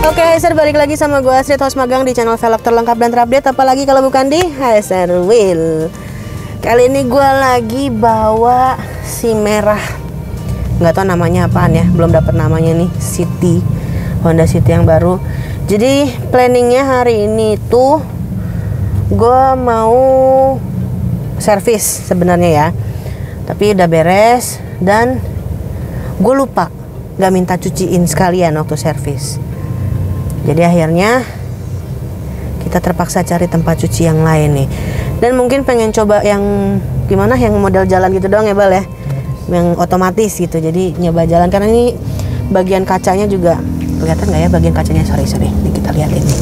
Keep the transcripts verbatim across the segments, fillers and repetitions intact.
Oke, Heiser balik lagi sama gue Astrid, host magang di channel velg terlengkap dan terupdate. Apalagi kalau bukan di Heiser Wheel. Kali ini gue lagi bawa si merah, nggak tahu namanya apaan ya, belum dapat namanya nih, City, Honda City yang baru. Jadi planningnya hari ini tuh gue mau servis sebenarnya ya, tapi udah beres dan gue lupa nggak minta cuciin sekalian waktu servis. Jadi akhirnya kita terpaksa cari tempat cuci yang lain nih. Dan mungkin pengen coba yang gimana, yang model jalan gitu doang ya Bal ya, yang otomatis gitu. Jadi nyoba jalan, karena ini bagian kacanya juga kelihatan nggak ya, bagian kacanya, sorry sorry ini kita liatin nih.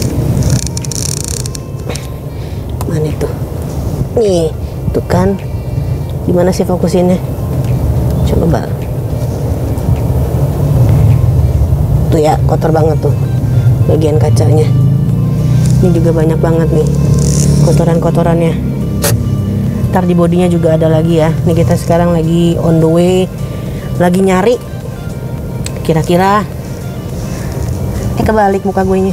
Mana itu? Nih tuh kan, gimana sih fokusinnya? Coba Bal. Tuh ya, kotor banget tuh bagian kacanya. Ini juga banyak banget nih kotoran-kotorannya. Ntar di bodinya juga ada lagi ya. Ini kita sekarang lagi on the way, lagi nyari kira-kira eh kebalik muka gue nya.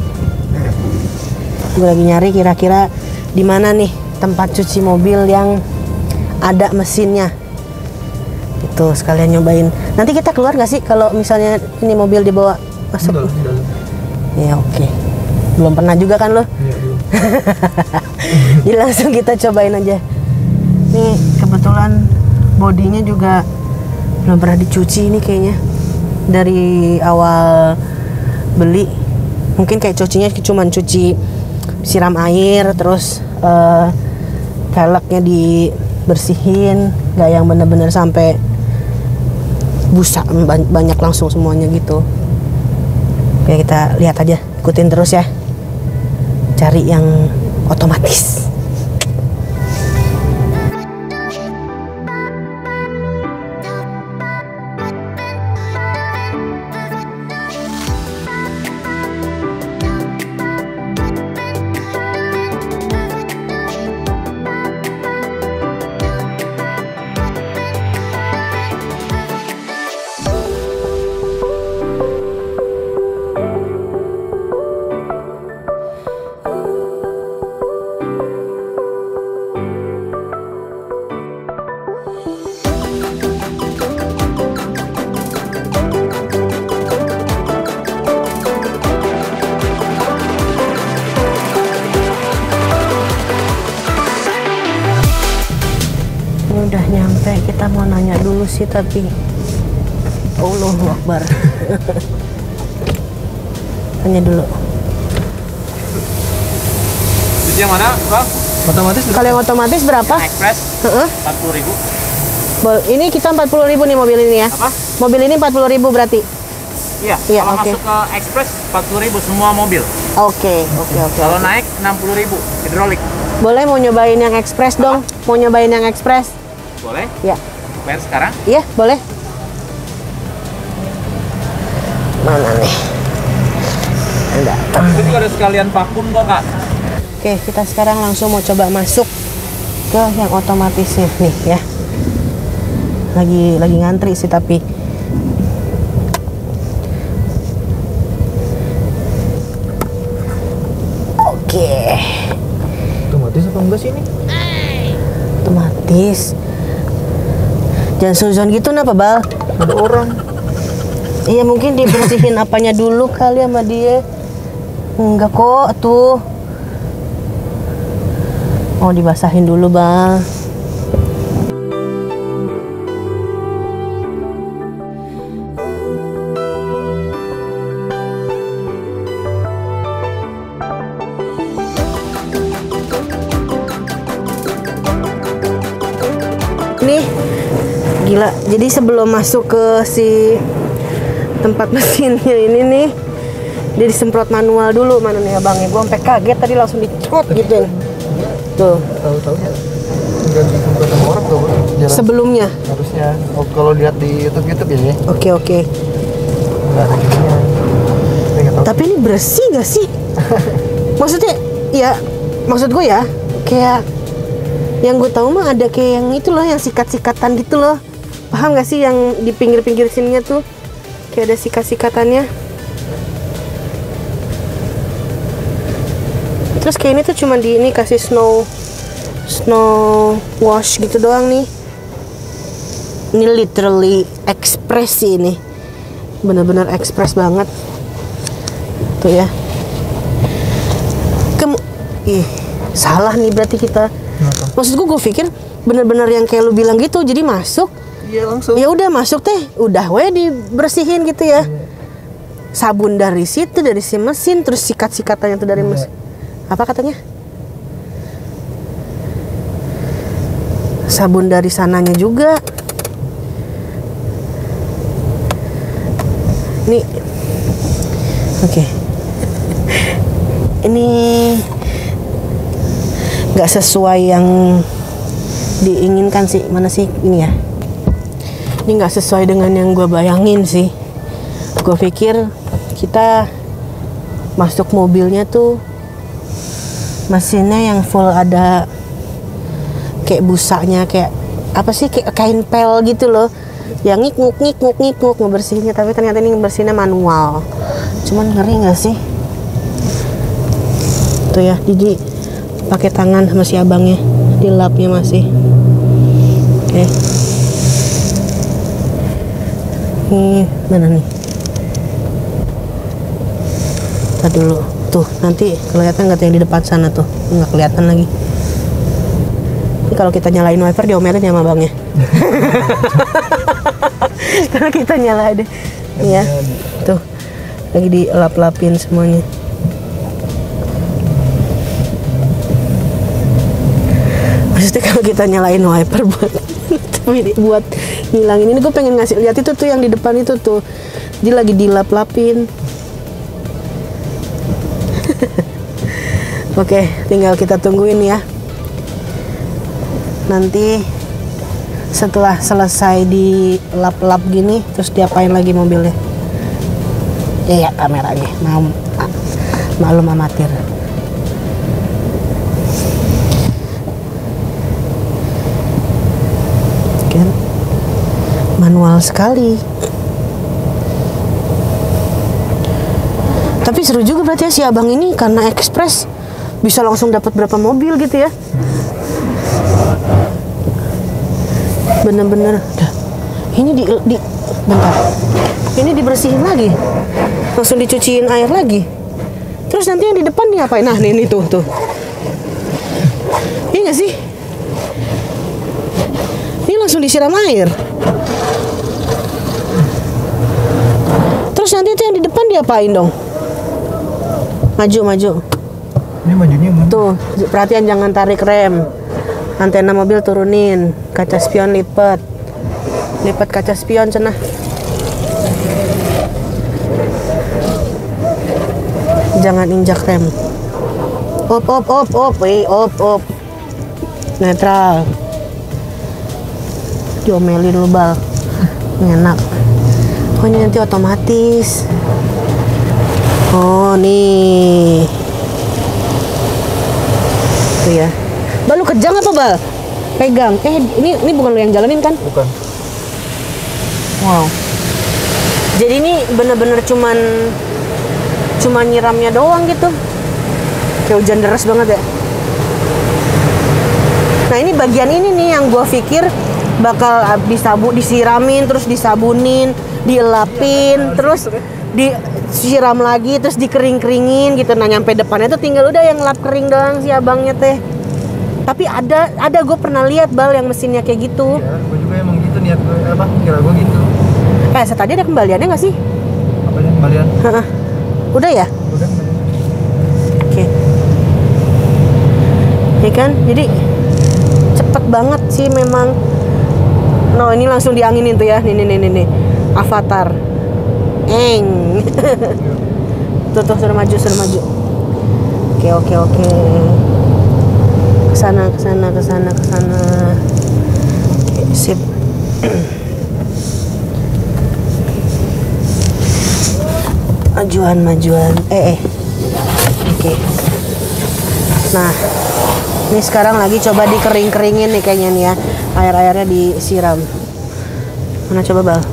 Gue lagi nyari kira-kira di mana nih tempat cuci mobil yang ada mesinnya. Itu sekalian nyobain. Nanti kita keluar gak sih kalau misalnya ini mobil dibawa masuk? Enggak, enggak. Ya oke, okay. Belum pernah juga kan lo? Iya, belum. Jadi langsung kita cobain aja. Nih kebetulan bodinya juga belum pernah dicuci ini kayaknya. Dari awal beli mungkin kayak cucinya cuma cuci siram air, terus uh, velgnya dibersihin, gak yang bener-bener sampai busa banyak langsung semuanya gitu. Oke, kita lihat aja, ikutin terus ya, cari yang otomatis. Udah nyampe, kita mau nanya dulu sih tapi Allahu Akbar. Tanya dulu. Cuci yang mana, Bang? Otomatis. Kalau yang otomatis berapa? Yang Express. Uh-uh. empat puluh ribu. Ini kita empat puluh ribu nih mobil ini ya. Apa? Mobil ini empat puluh ribu berarti? Iya. Iya, kalau okay. Masuk ke Express empat puluh ribu semua mobil. Oke, oke, oke. Kalau naik enam puluh ribu hidrolik. Boleh mau nyobain yang Express dong? Mau nyobain yang Express? Boleh? Ya. Bayar sekarang? Iya, boleh. Mana nih? Enggak. Itu juga ada sekalian vakum kok, Kak. Oke, kita sekarang langsung mau coba masuk ke yang otomatisnya nih ya. Lagi lagi ngantri sih tapi. Oke. Otomatis apa enggak sih ini? Otomatis. Jangan suzon gitu kenapa Bal? Ada orang. Iya mungkin dibersihin apanya dulu kali sama dia. Enggak kok tuh. Oh dibasahin dulu Bal. Nih gila, jadi sebelum masuk ke si tempat mesinnya ini nih, dia disemprot manual dulu. Mana nih abangnya, gue sampai kaget tadi langsung dicot gitu tuh. Tahu-tahu nggak disemprot sama orang tuh Bang. Sebelumnya Harusnya, oh, kalau lihat di YouTube YouTube ya. Oke oke. Nggak ada gininya. Tapi nggak tahu. Tapi ini bersih gak sih? Maksudnya ya, maksud gue ya kayak yang gue tahu mah ada kayak yang itu loh, yang sikat-sikatan gitu loh. Paham gak sih yang di pinggir-pinggir sininya tuh kayak ada sikat-sikatannya. Terus kayak ini tuh cuma di ini kasih snow snow wash gitu doang nih. Ini literally express sih ini. Bener-bener express banget. Tuh ya. Kem Ih, salah nih berarti kita. Kenapa? Maksud gue, gue pikir bener-bener yang kayak lu bilang gitu. Jadi masuk, Iya langsung. ya udah masuk teh, udah we dibersihin gitu ya. Sabun dari situ, dari si mesin, terus sikat-sikatannya tuh dari Iya. mesin. Apa katanya? Sabun dari sananya juga. Ini, oke. Ini nggak sesuai yang diinginkan sih. Mana sih ini ya? Ini nggak sesuai dengan yang gue bayangin sih. Gue pikir kita masuk mobilnya tuh mesinnya yang full ada kayak busanya, kayak apa sih, kayak kain pel gitu loh, yang ngik-nguk ngik-nguk ngik-nguk ngebersihinnya. Tapi ternyata ini ngebersihinnya manual. Cuman ngeri nggak sih? Tuh ya, jadi pakai tangan sama si abangnya, dilapnya masih. Oke. Nih, mana nih? Ntar dulu. Tuh, nanti kelihatan nggak tuh yang di depan sana tuh? Nggak kelihatan lagi. Ini kalau kita nyalain wiper diomelin ya sama abangnya. Karena kita nyalain deh. Nih ya. Tuh. Lagi dilap-lapin semuanya. Maksudnya kalau kita nyalain wiper buat buat ngilangin ini, gue pengen ngasih lihat itu tuh yang di depan itu tuh, dia lagi dilap-lapin. Oke, tinggal kita tungguin ya. Nanti setelah selesai di lap-lap gini, terus diapain lagi mobilnya? Ya, ya kameranya, mau maklum amatir. Kan manual sekali. Tapi seru juga berarti ya si abang ini, karena ekspres bisa langsung dapat berapa mobil gitu ya. Bener-bener. Ini di, di bentar. Ini dibersihin lagi. Langsung dicuciin air lagi. Terus nanti yang di depan nih apain? Nah, ini tuh tuh. Iya nggak sih? Ini langsung disiram air. Terus nanti itu yang di depan diapain dong? Maju, maju. Ini majunya mana? Tuh, perhatian jangan tarik rem. Antena mobil turunin. Kaca spion lipat. Lipat kaca spion cenah. Jangan injak rem. Op, op, op, op. Wih, op, op. Netral. Diomelin lu bal. Enak. Oh, ini nanti otomatis. Oh, nih. Tuh ya. Bal, lu kejang apa, Bal? Pegang. Eh, ini ini bukan lu yang jalanin kan? Bukan. Wow. Jadi ini bener-bener cuman cuman nyiramnya doang gitu. Kayak hujan deras banget ya. Nah, ini bagian ini nih yang gua pikir bakal disabu, disiramin, terus disabunin, dielapin, terus disiram lagi, terus dikering-keringin gitu. Nah, nyampe depannya tuh tinggal udah yang lap kering doang si abangnya teh. Tapi ada ada gue pernah lihat Bal yang mesinnya kayak gitu. Ya, gue juga emang gitu niat gue, apa kira gue gitu. Eh, tadi ada kembaliannya nggak sih? Apa ya kembalian? Heeh. Udah ya? Udah kembalian. Oke. Ya kan? Jadi cepet banget sih memang. No, ini langsung dianginin tuh ya. Nih nih nih nih. nih. Avatar. Eng. Tuh tuh suruh maju, suruh maju. Oke, oke, oke. Kesana, kesana, kesana, kesana. Oke, sip. Majuan, majuan. Eh, eh. Oke. Nah, ini sekarang lagi coba dikering-keringin nih kayaknya nih ya. Air-airnya disiram. Mana coba, Bal?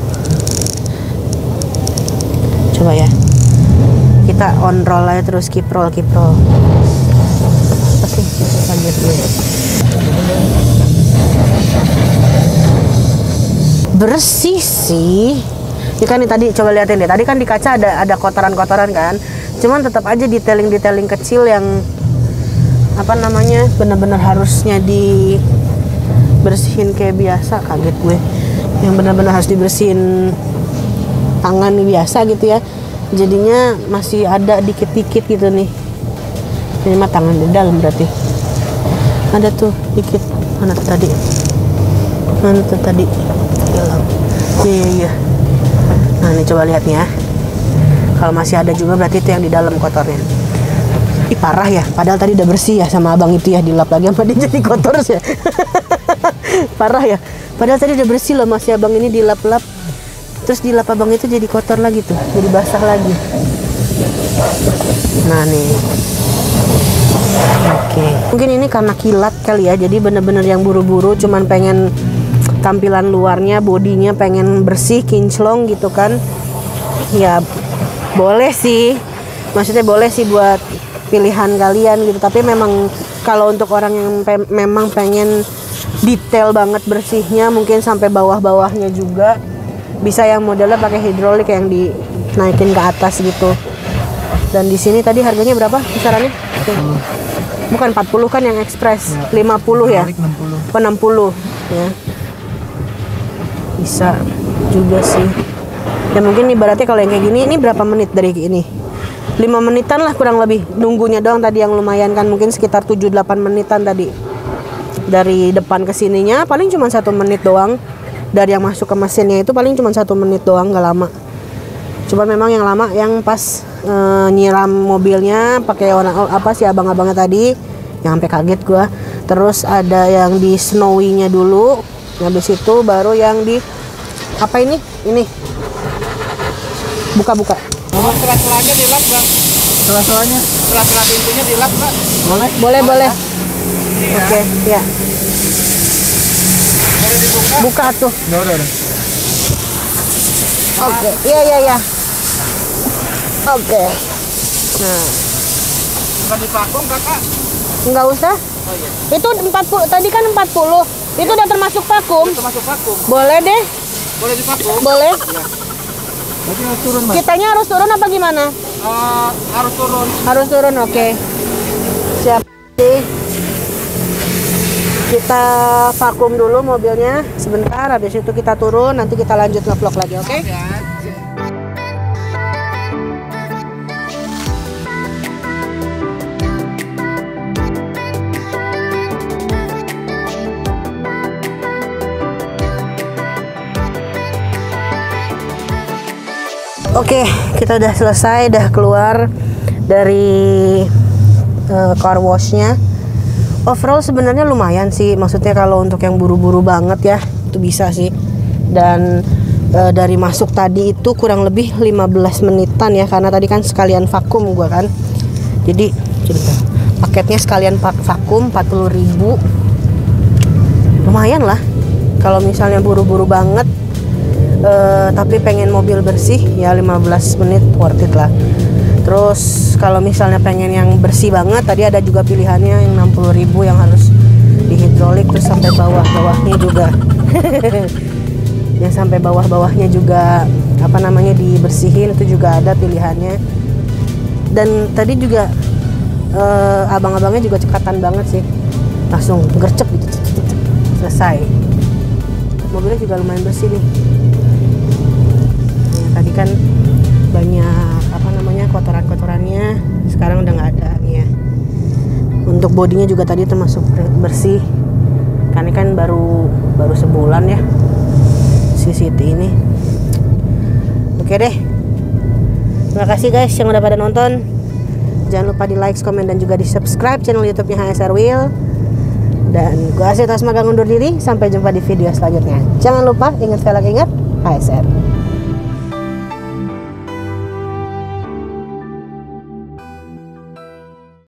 Coba ya. Kita on roll aja terus, keep roll, keep roll. Oke, lanjut dulu. Bersih sih. Ini kan nih tadi coba liatin deh. Tadi kan di kaca ada ada kotoran-kotoran kan. Cuman tetap aja detailing-detailing kecil yang apa namanya benar-benar harusnya dibersihin kayak biasa. Kaget gue. Yang benar-benar harus dibersihin tangan biasa gitu ya. Jadinya masih ada dikit-dikit gitu nih. Ini mah tangan di dalam berarti. Ada tuh dikit. Mana tuh tadi? Mana tuh tadi? Hilang. Iya, iya, iya. Nah, ini coba lihat nih ya. Kalau masih ada juga berarti itu yang di dalam kotornya. Ih, parah ya. Padahal tadi udah bersih ya sama abang itu ya, dilap lagi sama dia jadi kotor sih. Parah ya. Padahal tadi udah bersih loh, masih abang ini dilap-lap. Terus dilap abang itu jadi kotor lagi tuh, jadi basah lagi. Nah, nih. Oke. Mungkin ini karena kilat kali ya. Jadi bener-bener yang buru-buru cuman pengen tampilan luarnya, bodinya pengen bersih, kinclong gitu kan. Ya boleh sih, maksudnya boleh sih buat pilihan kalian gitu. Tapi memang kalau untuk orang yang pe memang pengen detail banget bersihnya, mungkin sampai bawah-bawahnya juga, bisa yang modelnya pakai hidrolik yang dinaikin ke atas gitu. Dan di sini tadi harganya berapa kisarannya? Oke. Bukan empat puluh kan yang ekspres, ya. lima puluh ya? enam puluh. Oh, enam puluh ya. Bisa juga sih. Ya mungkin ibaratnya kalau yang kayak gini, ini berapa menit dari ini? lima menitan lah kurang lebih. Nunggunya doang tadi yang lumayan kan, mungkin sekitar tujuh delapan menitan tadi. Dari depan ke sininya paling cuma satu menit doang. Dari yang masuk ke mesinnya itu paling cuma satu menit doang, nggak lama. Cuman memang yang lama yang pas e, nyiram mobilnya pakai warna apa sih abang-abangnya tadi, yang sampai kaget gua. Terus ada yang di snowy-nya dulu. Habis itu baru yang di apa ini? Ini. Buka-buka. Oh, sela-selanya dilap, Bang. Sela-selanya? Sela-sela pintunya dilap, Bang. Boleh? Boleh, boleh. Iya. Oke, ya. Boleh dibuka? Buka tuh. Udah, udah, udah. Oke. Iya, iya, iya. Oke. Nah, Bukan divakum, Kakak. enggak usah. Oh iya. Itu empat puluh, tadi kan empat puluh. Itu udah termasuk vakum. Itu masuk vakum. Boleh deh. Boleh divakum? Boleh. Iya. Berarti harus turun, Mas? Kitanya harus turun apa gimana? Uh, harus turun. Harus turun, oke. Siap. Kita vakum dulu mobilnya sebentar, habis itu kita turun, nanti kita lanjut nge-vlog lagi, oke? Ya. Oke, kita udah selesai, udah keluar dari uh, car wash-nya. Overall sebenarnya lumayan sih, maksudnya kalau untuk yang buru-buru banget ya, itu bisa sih. Dan uh, dari masuk tadi itu kurang lebih lima belas menitan ya, karena tadi kan sekalian vakum gua kan. Jadi, sebentar. Paketnya sekalian pak vakum empat puluh ribu. Lumayan lah. Kalau misalnya buru-buru banget Uh, tapi pengen mobil bersih ya lima belas menit worth it lah. Terus kalau misalnya pengen yang bersih banget, tadi ada juga pilihannya yang enam puluh ribu yang harus dihidrolik terus sampai bawah-bawahnya juga. Yang sampai bawah-bawahnya juga apa namanya dibersihin, itu juga ada pilihannya. Dan tadi juga uh, abang-abangnya juga cekatan banget sih, langsung gercep gitu, selesai. Mobilnya juga lumayan bersih nih. Tadi kan banyak apa namanya kotoran-kotorannya, sekarang udah nggak ada nih ya. Untuk bodinya juga tadi termasuk bersih, karena kan baru baru sebulan ya si City ini. Oke deh, terima kasih guys yang udah pada nonton. Jangan lupa di like, komen, dan juga di subscribe channel YouTube-nya H S R Wheel. Dan gue Asyik Tasmagang undur diri. Sampai jumpa di video selanjutnya. Jangan lupa ingat sekali lagi ingat H S R.